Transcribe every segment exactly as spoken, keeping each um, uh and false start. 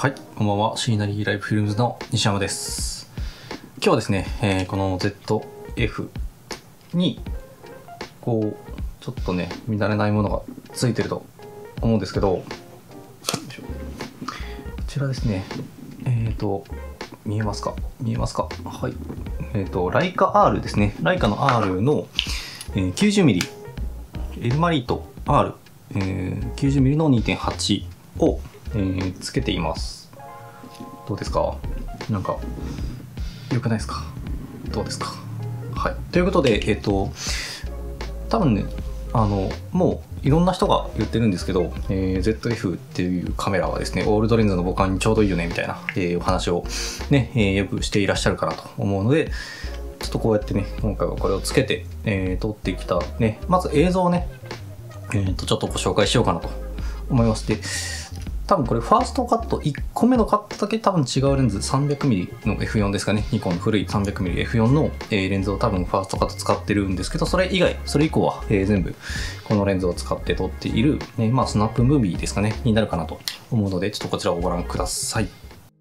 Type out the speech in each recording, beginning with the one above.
はい、こんばんは。シーナリーライブフィルムズの西山です。今日はですね、えー、この ゼットエフ にこうちょっとね見慣れないものがついてると思うんですけど、こちらですね、えっと見えますか見えますかはい、えっとライカ R ですね。ライカの R の、えー、きゅうじゅうミリ エルマリート R、えー、きゅうじゅうミリ の にてんはち を、えー、つけています。どうですか？なんか良くないですか？どうですか？はい。ということで、えっと多分ね、あのもういろんな人が言ってるんですけど、えー、ゼットエフ っていうカメラはですね、オールドレンズの母艦にちょうどいいよねみたいな、えー、お話をね、えー、よくしていらっしゃるかなと思うので、ちょっとこうやってね、今回はこれをつけて、えー、撮ってきたね、まず映像をね、えー、とちょっとご紹介しようかなと思います。で、多分これファーストカットいっこめのカットだけ多分違うレンズ さんびゃくミリ の エフよん ですかね。ニコンの古い さんびゃくミリエフよん の、えー、レンズを多分ファーストカット使ってるんですけど、それ以外、それ以降は、えー、全部このレンズを使って撮っている、ね、まあスナップムービーですかね、になるかなと思うので、ちょっとこちらをご覧ください。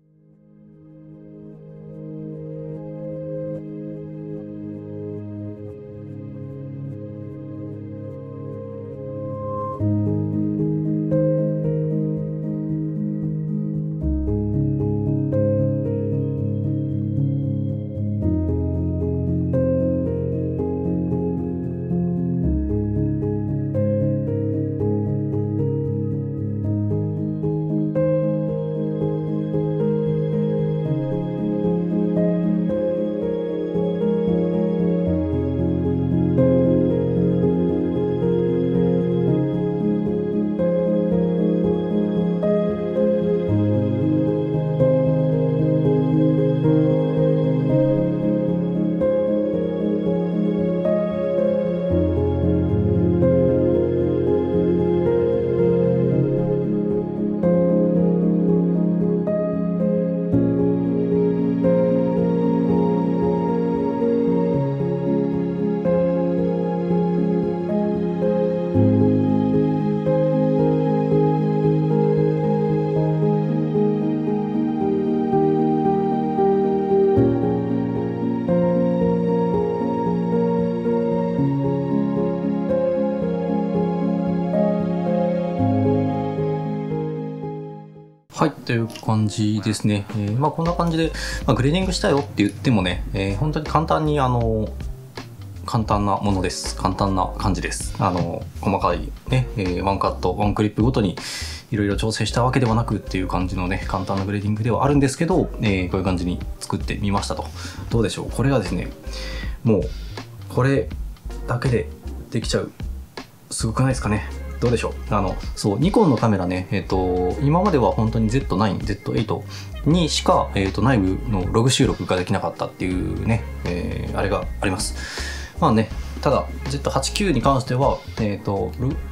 はい、という感じですね。えー、まあこんな感じで、まあ、グレーディングしたよって言ってもね、えー、本当に簡単にあの簡単なものです。簡単な感じです。あの細かいね、えー、ワンカット、ワンクリップごとにいろいろ調整したわけではなくっていう感じのね、簡単なグレーディングではあるんですけど、えー、こういう感じに作ってみましたと。どうでしょう？これがですね、もうこれだけでできちゃう。すごくないですかね？どうでしょう？あのそうニコンのカメラね、えっと今までは本当に ゼットナイン、ゼットエイト にしか、えっと内部のログ収録ができなかったっていうね、えー、あれがあります。まあね、ただ ゼットはちきゅう に関しては、えっと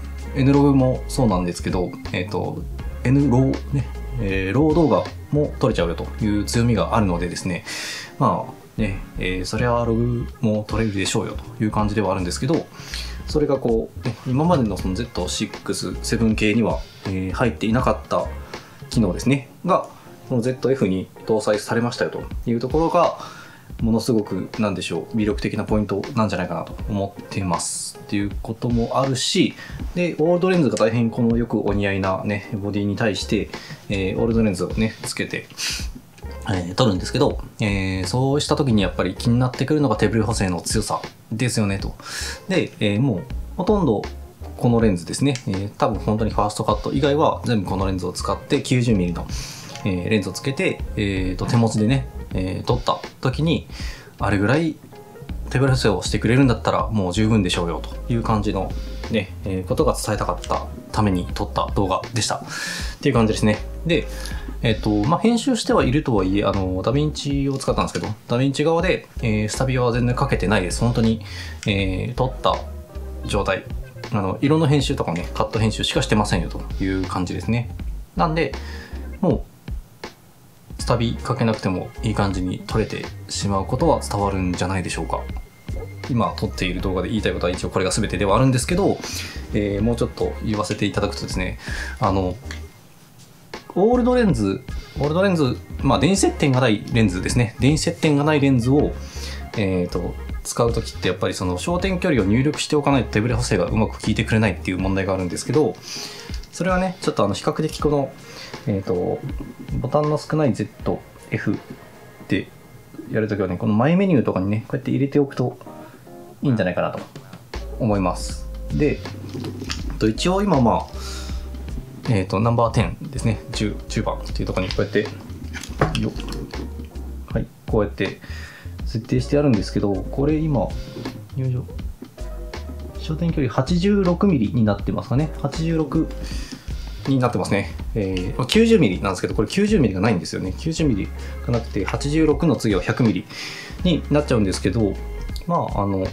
N ログもそうなんですけど、えっと N ローね、えー、ロー動画も撮れちゃうよという強みがあるのでですね、まあね、えー、そりゃログも撮れるでしょうよという感じではあるんですけど。それがこう、ね、今までのその ゼットシックス、セブン 系には、えー、入っていなかった機能ですねがこの ゼットエフ に搭載されましたよというところがものすごくなんでしょう魅力的なポイントなんじゃないかなと思っていますっていうこともあるし、でオールドレンズが大変このよくお似合いなねボディに対して、えー、オールドレンズをねつけてえー、撮るんですけど、えー、そうした時にやっぱり気になってくるのが手ブレ補正の強さですよねと。で、えー、もうほとんどこのレンズですね、えー、多分本当にファーストカット以外は全部このレンズを使って きゅうじゅうミリ の、えー、レンズをつけて、えー、と手持ちでね、えー、撮った時にあれぐらい手ブレ補正をしてくれるんだったらもう十分でしょうよという感じのね、えー、ことが伝えたかったために撮った動画でしたっていう感じですね。でえっとまあ、編集してはいるとはいえあのダヴィンチを使ったんですけどダヴィンチ側で、えー、スタビオは全然かけてないです。本当に、えー、撮った状態あの色の編集とかねカット編集しかしてませんよという感じですね。なんでもうスタビかけなくてもいい感じに撮れてしまうことは伝わるんじゃないでしょうか。今撮っている動画で言いたいことは一応これが全てではあるんですけど、えー、もうちょっと言わせていただくとですね、あのオールドレンズオールドレンズ、まあ、電子接点がないレンズですね。電子接点がないレンズを、えーと、使うときってやっぱりその焦点距離を入力しておかないと手ブレ補正がうまく効いてくれないっていう問題があるんですけど、それはね、ちょっとあの比較的この、えーと、ボタンの少ない ゼット、エフ でやるときはね、このマイメニューとかにね、こうやって入れておくといいんじゃないかなと思います。で、一応今まあ、えっと、ナンバーじゅうですね、じゅう、じゅうばんっていうところにこうやって、よはい、こうやって設定してあるんですけど、これ今、よいしょ、焦点距離 はちじゅうろくミリ になってますかね。はちじゅうろくになってますね。えー、きゅうじゅうミリ なんですけど、これ きゅうじゅうミリ がないんですよね。きゅうじゅうミリ がなくて、はちじゅうろくの次は ひゃくミリ になっちゃうんですけど、まあ、あの、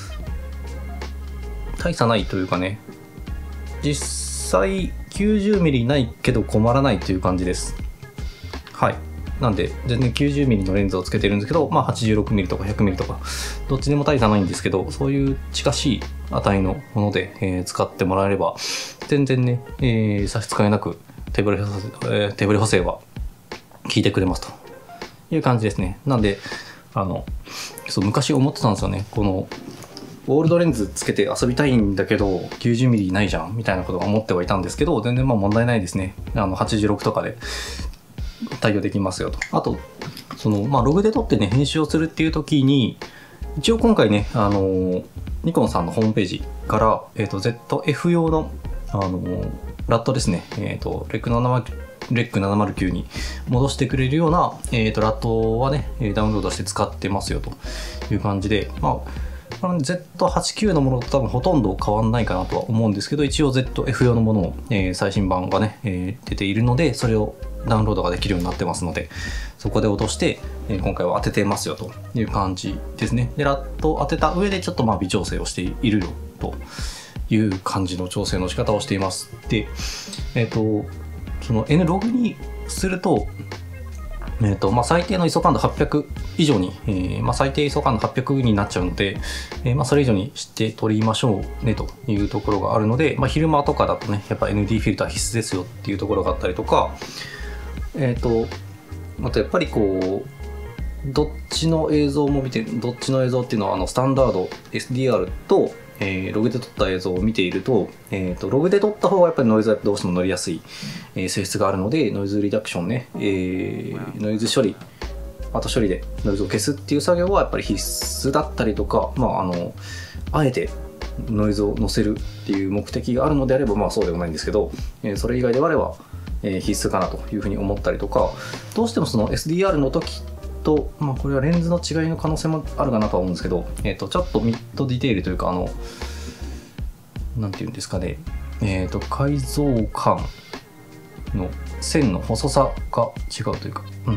大差ないというかね、実際 きゅうじゅうミリ ないけど困らないという感じです。はい。なんで、全然 きゅうじゅうミリ のレンズをつけてるんですけど、まあ はちじゅうろくミリ とか ひゃくミリ とか、どっちでも大差ないんですけど、そういう近しい値のもので、えー、使ってもらえれば、全然ね、えー、差し支えなく手ブレ補正、えー、手ブレ補正は効いてくれますという感じですね。なんで、あの、そう、昔思ってたんですよね。この、オールドレンズつけて遊びたいんだけど きゅうじゅうミリ ないじゃんみたいなことを思ってはいたんですけど、全然まあ問題ないですね。あのはちじゅうろくとかで対応できますよと。あとその、まあ、ログで撮ってね編集をするっていう時に、一応今回ね、あのニコンさんのホームページから、えー、と ゼットエフ 用の、あのラットですね、えー、とレックななまるレックななまるきゅうに戻してくれるような、えー、とラットはねダウンロードして使ってますよという感じで、まあゼットはちじゅうきゅう のものと多分ほとんど変わんないかなとは思うんですけど、一応 ゼットエフ 用のものを、えー、最新版がね、えー、出ているので、それをダウンロードができるようになってますので、そこで落として、えー、今回は当ててますよという感じですね。で、ラットを当てた上でちょっとまあ微調整をしているよという感じの調整の仕方をしています。で、えっと、その N ログにすると、えーとまあ、最低の アイエスオ 感度はっぴゃく以上に、えーまあ、最低 アイエスオ 感度はっぴゃくになっちゃうので、えーまあ、それ以上にして撮りましょうねというところがあるので、まあ、昼間とかだとねやっぱ エヌディー フィルター必須ですよっていうところがあったりとか、えっとあとやっぱりこうどっちの映像も見てどっちの映像っていうのはあのスタンダード エスディーアール とえー、ログで撮った映像を見ていると、えーと、ログで撮った方がやっぱりノイズがどうしても乗りやすい、えー、性質があるので、ノイズリダクションね、えー、ノイズ処理、後処理でノイズを消すっていう作業はやっぱり必須だったりとか、まあ、あの、あえてノイズを乗せるっていう目的があるのであれば、まあそうでもないんですけど、えー、それ以外であれば、えー、必須かなというふうに思ったりとか、どうしてもその エスディーアール の時と、まあ、これはレンズの違いの可能性もあるかなとは思うんですけど、えー、とちょっとミッドディテールというか、あの、なんていうんですかね、えー、と解像感の線の細さが違うというか、うんうん、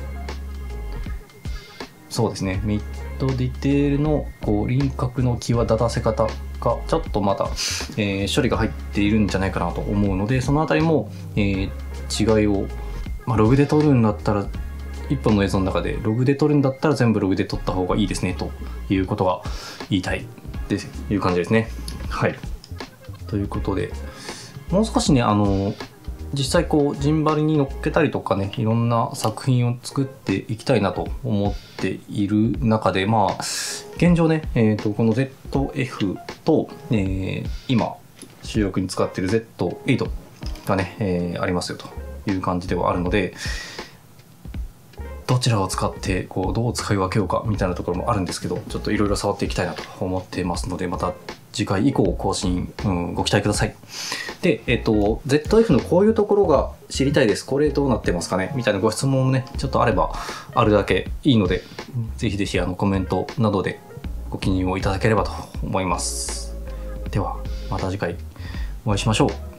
そうですね、ミッドディテールのこう輪郭の際立たせ方がちょっとまた、えー、処理が入っているんじゃないかなと思うので、そのあたりも、えー、違いを、まあ、ログで撮るんだったらいっぽんの映像の中でログで撮るんだったら全部ログで撮った方がいいですねということが言いたいという感じですね。はい。ということで、もう少しね、あの実際こうジンバルに乗っけたりとかね、いろんな作品を作っていきたいなと思っている中で、まあ現状ね、えーとこの ゼットエフ と、えー、今収録に使っている ゼットエイト がね、えー、ありますよという感じではあるので、どちらを使ってこうどう使い分けようかみたいなところもあるんですけど、ちょっといろいろ触っていきたいなと思ってますので、また次回以降更新、うん、ご期待ください。で、えっと ゼットエフ のこういうところが知りたいです、これどうなってますかねみたいなご質問もねちょっとあればあるだけいいので、ぜひぜひあのコメントなどでご記入をいただければと思います。ではまた次回お会いしましょう。